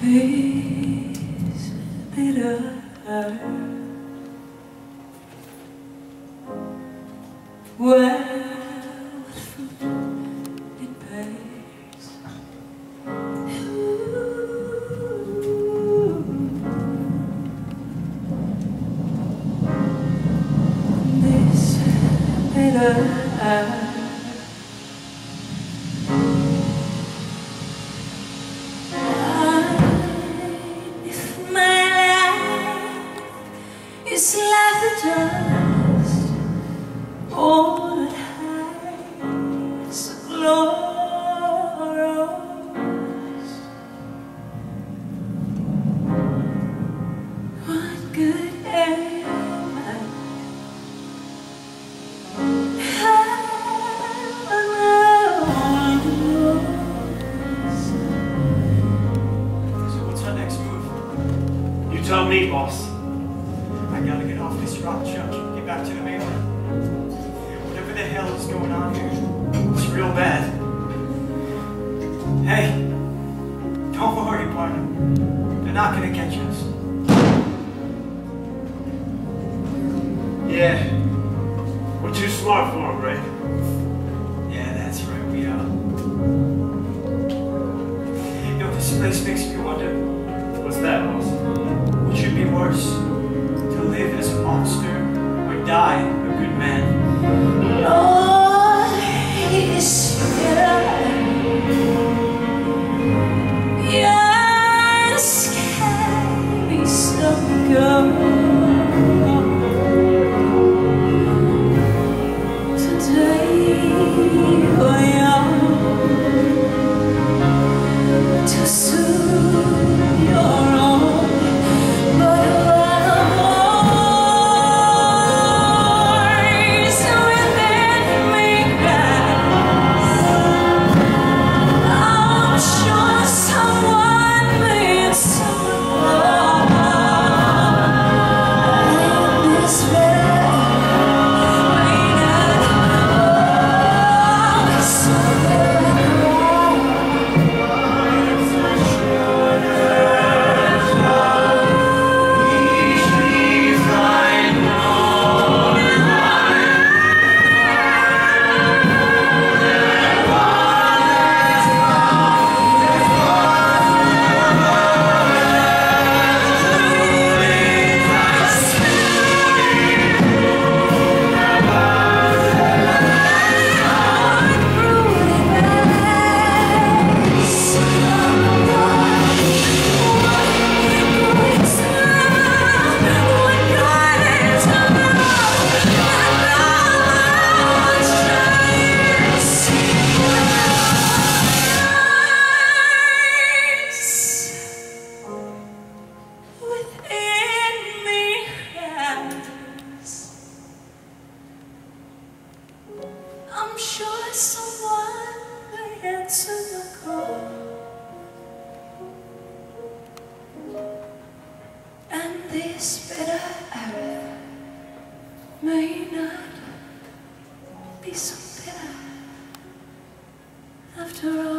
This bitter well, with fruit it bears. This bitter it's like the dust, all that hides the glorious. What good am I? So what's our next move? You tell me, boss. I gotta get off this rock, Chuck. Get back to the mainland. Whatever the hell is going on here, it's real bad. Hey, don't worry, partner. They're not gonna catch us. Yeah. We're too smart for them, Rick. Yeah, that's right, we are. You know, this place makes me wonder, What's that, boss? which would be worse? To live as a monster or die a good man? Lord, is yes, carry some girl. Today we're young, to soon your own, but I'm sure someone will answer your call, and this bitter hour may not be so bitter after all.